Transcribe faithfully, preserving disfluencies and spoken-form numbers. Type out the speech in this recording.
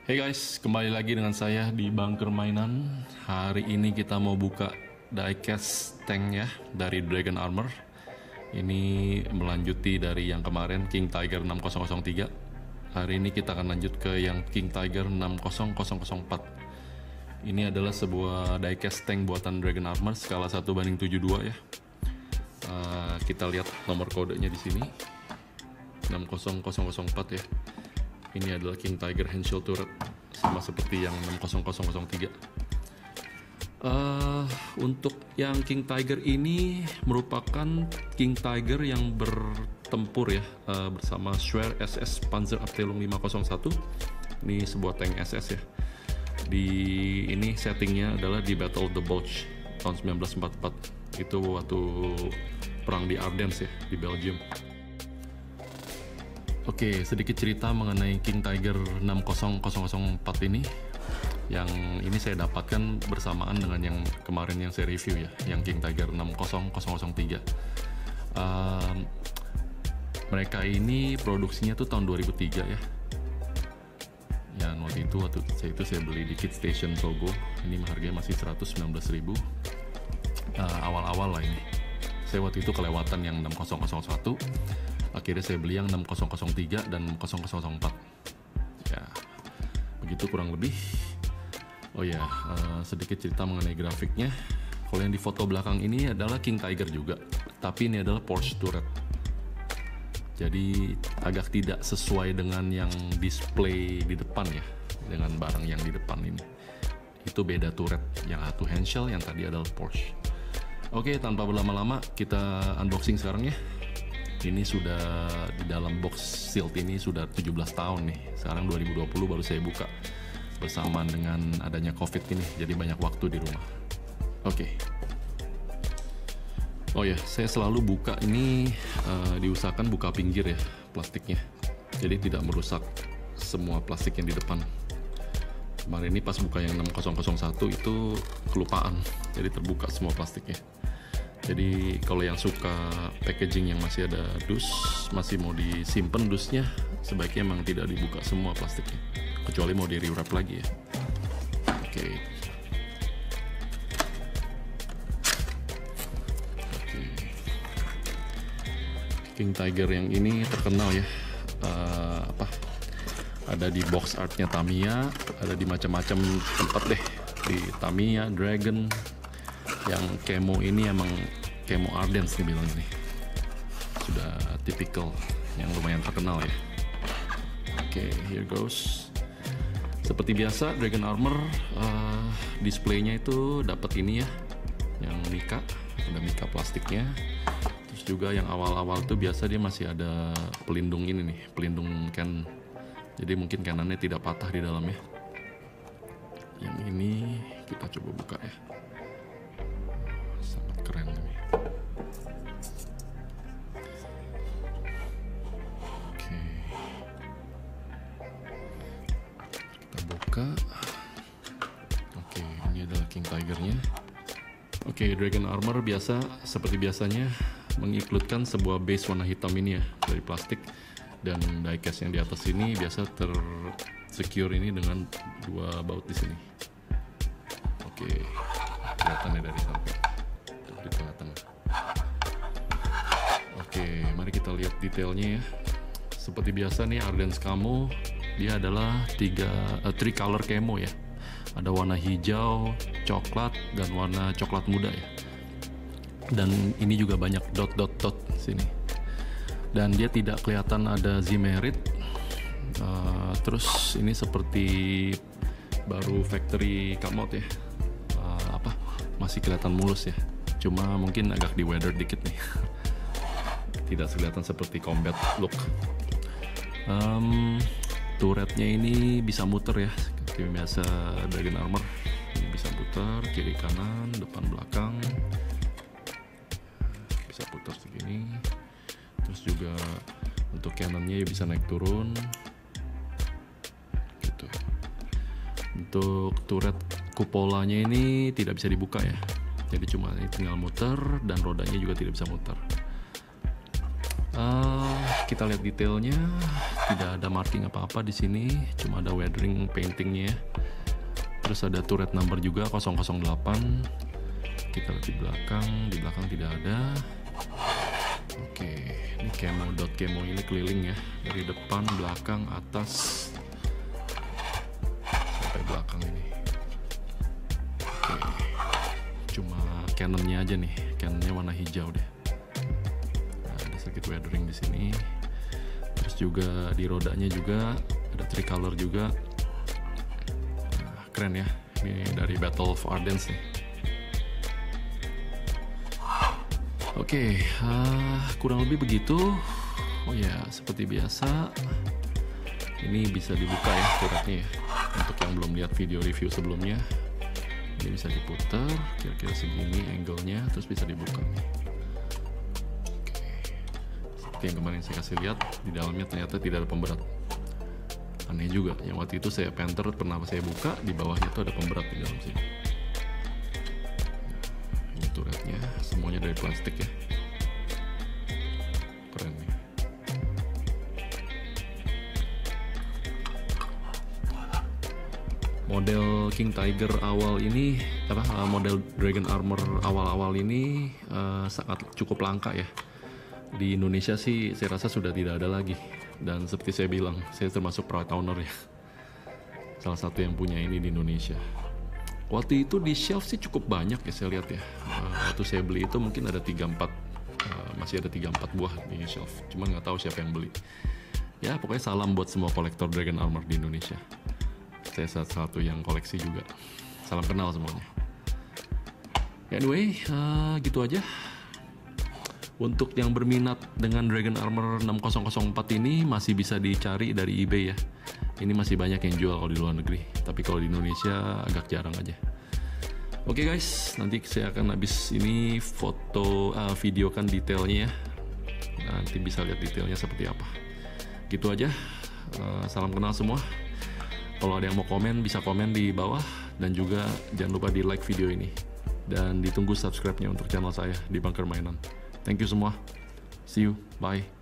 Hey guys, kembali lagi dengan saya di Bunker Mainan. Hari ini kita mau buka diecast tank ya dari Dragon Armor. Ini melanjuti dari yang kemarin King Tiger enam nol nol tiga. Hari ini kita akan lanjut ke yang King Tiger enam nol nol empat. Ini adalah sebuah diecast tank buatan Dragon Armor skala satu banding tujuh puluh dua ya. Uh, kita lihat nomor kodenya di sini enam nol nol nol empat ya. Ini adalah King Tiger Handshield Turret, sama seperti yang enam nol nol nol tiga. Uh, untuk yang King Tiger ini merupakan King Tiger yang bertempur ya, uh, bersama Schwer S S Panzerabteilung lima nol satu. Ini sebuah tank S S ya. Di ini settingnya adalah di Battle of the Bulge tahun seribu sembilan ratus empat puluh empat. Itu waktu perang di Ardennes ya, di Belgium. Oke, sedikit cerita mengenai King Tiger enam nol nol empat ini. Yang ini saya dapatkan bersamaan dengan yang kemarin yang saya review ya, yang King Tiger enam nol nol tiga. Uh, mereka ini produksinya tuh tahun dua ribu tiga ya. Ya, waktu itu waktu saya itu saya beli di Kit Station Togo. Ini harganya masih seratus sembilan belas ribu. Uh, awal-awal lah ini. Saya waktu itu kelewatan yang enam nol nol satu. Akhirnya saya beli yang enam nol nol tiga dan enam nol nol empat. Ya, begitu kurang lebih. Oh ya, uh, sedikit cerita mengenai grafiknya. Kalau yang di foto belakang ini adalah King Tiger juga, tapi ini adalah Porsche turret. Jadi agak tidak sesuai dengan yang display di depan ya, dengan barang yang di depan ini. Itu beda turret, yang satu Handshield, yang tadi adalah Porsche. Oke, tanpa berlama-lama kita unboxing sekarang ya. Ini sudah di dalam box sealed ini sudah tujuh belas tahun nih. Sekarang dua ribu dua puluh baru saya buka bersamaan dengan adanya COVID ini. Jadi banyak waktu di rumah. Oke. Oh ya, saya selalu buka ini uh, diusahakan buka pinggir ya plastiknya. Jadi tidak merusak semua plastik yang di depan. Kemarin ini pas buka yang enam nol nol satu itu kelupaan. Jadi terbuka semua plastiknya. Jadi kalau yang suka packaging yang masih ada dus, masih mau disimpan dusnya, sebaiknya memang tidak dibuka semua plastiknya, kecuali mau di rewrap lagi ya. Oke. Oke. King Tiger yang ini terkenal ya. Uh, apa? Ada di box artnya Tamiya, ada di macam-macam tempat deh, di Tamiya, Dragon. Yang camo ini emang camo Ardennes nih bilang ini. Sudah typical, yang lumayan terkenal ya. Oke, okay, here goes. Seperti biasa Dragon Armor uh, displaynya itu dapat ini ya, yang mica, ada mica plastiknya. Terus juga yang awal-awal tuh biasa dia masih ada pelindung ini nih, pelindung can. Jadi mungkin canonnya tidak patah di dalamnya. Yang ini kita coba buka ya. Sangat keren ini. Oke. Kita buka. Oke, ini adalah King Tigernya. Oke, Dragon Armor biasa seperti biasanya mengincludekan sebuah base warna hitam ini ya dari plastik, dan diecast yang di atas ini biasa tersecure ini dengan dua baut di sini. Oke, kelihatannya dari samping. Di tengah-tengah. Oke, mari kita lihat detailnya ya. Seperti biasa nih Ardennes Camo, dia adalah tiga, uh, three color camo ya. Ada warna hijau, coklat, dan warna coklat muda ya. Dan ini juga banyak dot dot dot sini. Dan dia tidak kelihatan ada Z-merit. Uh, terus ini seperti baru factory come out ya. Uh, apa? Masih kelihatan mulus ya. Cuma mungkin agak di weather dikit nih. Tidak kelihatan seperti combat look. Um, turretnya ini bisa muter ya, seperti biasa Dragon Armor. Ini bisa putar kiri kanan, depan belakang. Bisa putar segini. Terus juga untuk cannonnya bisa naik turun. Gitu. Untuk turret kupolanya ini tidak bisa dibuka ya. Jadi cuma tinggal muter, dan rodanya juga tidak bisa muter. Uh, kita lihat detailnya, tidak ada marking apa-apa di sini, cuma ada weathering paintingnya. Terus ada turret number juga nol nol delapan. Kita lihat di belakang, di belakang tidak ada. Oke, ini camo dot camo ini keliling ya, dari depan, belakang, atas sampai belakang ini. Oke, cuma cannonnya aja nih, cannonnya warna hijau deh. Nah, ada sedikit weathering di sini. Terus juga di rodanya juga ada tricolor juga. Nah, keren ya, ini dari Battle of Ardennes nih. Oke, okay, uh, kurang lebih begitu. Oh ya, seperti biasa, ini bisa dibuka ya turretnya ya. Untuk yang belum lihat video review sebelumnya, ini bisa diputar, kira-kira segini angle-nya, terus bisa dibuka. Oke, okay. Seperti yang kemarin saya kasih lihat, di dalamnya ternyata tidak ada pemberat. Aneh juga, yang waktu itu saya Panther pernah saya buka, di bawahnya tuh ada pemberat di dalam sini. Turretnya semuanya dari plastik ya, keren nih. Model King Tiger awal ini apa model Dragon Armor awal-awal ini uh, sangat cukup langka ya. Di Indonesia sih saya rasa sudah tidak ada lagi, dan seperti saya bilang, saya termasuk proud owner ya, salah satu yang punya ini di Indonesia. Waktu itu di shelf sih cukup banyak ya saya lihat ya. Uh, waktu saya beli itu mungkin ada tiga empat, uh, masih ada tiga empat buah di shelf. Cuma nggak tahu siapa yang beli. Ya pokoknya salam buat semua kolektor Dragon Armor di Indonesia. Saya salah satu yang koleksi juga. Salam kenal semuanya. Anyway, uh, gitu aja. Untuk yang berminat dengan Dragon Armor enam nol nol empat ini masih bisa dicari dari eBay ya. Ini masih banyak yang jual kalau di luar negeri, tapi kalau di Indonesia agak jarang aja. Oke okay guys, nanti saya akan habis ini foto, uh, videokan detailnya ya. Nanti bisa lihat detailnya seperti apa. Gitu aja. Uh, salam kenal semua. Kalau ada yang mau komen bisa komen di bawah, dan juga jangan lupa di like video ini, dan ditunggu subscribe-nya untuk channel saya di Bunker Mainan. Thank you semua. See you. Bye.